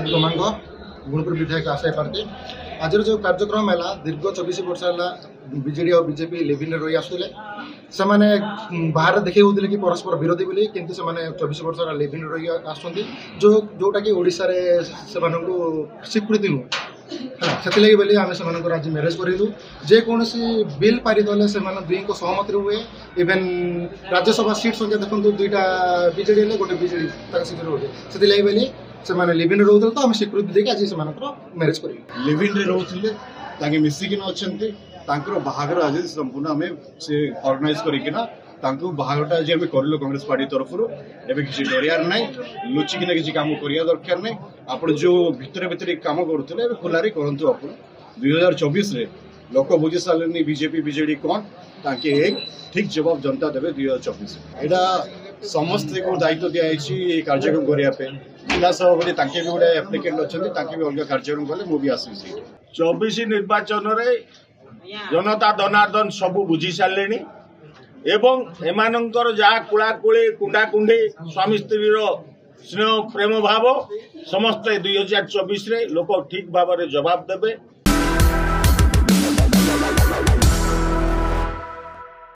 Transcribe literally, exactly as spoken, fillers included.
श्री गमांग गुणपुर विधायक आशा पार्टी आज जो कार्यक्रम है दीर्घ चौबीस वर्ष है बीजेडी और बीजेपी लेविन रही आसुले से बाहर देखे होते कि परस्पर विरोधी बोली किंतु से चौबीस वर्ष लेविन रही आसुँच जो जोटा कि ओडिशा रे से स्वीकृति नुह से बोली आम से आज मैरेज करूँ जेकोसी बिल पारित हेल्ले से दुई को सहमति हुए इवेन राज्यसभा सीट संख्या देखो दुईटा बीजेडी गोटे बीजेडी गोटे से बोली से लिविन रोते तो आम स्वीकृति देके आज से मैरेज कर लिविन रे रोते मिसिकिन अच्छा बाहागर आज संपूर्ण आम से अर्गानाइज करना बाहागरटा आज आम कर कांग्रेस पार्टी तरफ एवं किसी डरियार ना लुचिकिना किसी कम करने दरकार नहीं आप जो भितर भितर कम करुले खोलारे करूँ आप दुई हजार चौबीस लोक बुझी सारे बीजेपी बीजेडी कौन ताकि एक ठीक जवाब जनता देवे दुई हजार चौबीस यहाँ समस्त को दायित्व दिखाई कार्यक्रम करने जिला सभापति भी गोटे एप्लिकेंट अच्छा भी अलग कार्यक्रम कले मुझे आसी चौबीस निर्वाचन जनता दनादन सबू बुझी सारे एवं एमानंकर जहाँ कुड़ाकुड़ी कुंडाकुंडी स्वामी स्त्री स्नेह प्रेम भाव समस्त दुई हजार चौबीस लोक ठीक भाव जवाब देवे।